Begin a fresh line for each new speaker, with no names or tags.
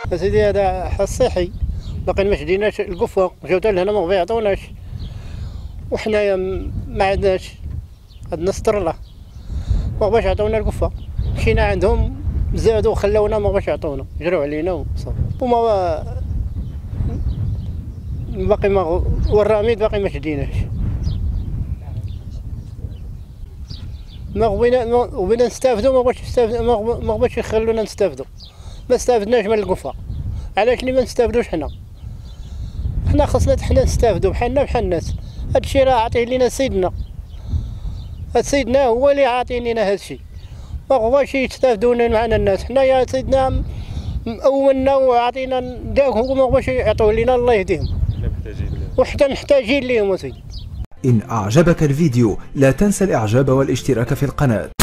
سيدي هذا صحي، باقي ما شديناش القفه، جاو حتى لهنا ما يعطوناش، وحنايا ما عندناش، عندنا سترله ما بغاش يعطونا القفه، مشينا عندهم زادوا خلاونا ما بغاش يعطونا، جراو علينا وصافي. وما باقي ما والرميد باقي ما شديناش، ما بغينا نستافدوا، ما بغاش يخلونا نستافدوا، ما استافدناش من القفه. علاش اللي ما نستافدوش حنا خاصنا حنا نستافدوا بحالنا بحال الناس. هادشي راه عطيه لينا سيدنا، سيدنا هو اللي عاطي لينا هادشي، ما بغاش يستافدوا معنا الناس. حنايا سيدنا أولنا وعطينا داك، هو ما بغاش يعطوه لينا، الله يهديهم، وحتى محتاجين ليهم.
إن أعجبك الفيديو لا تنسى الإعجاب والاشتراك في القناة.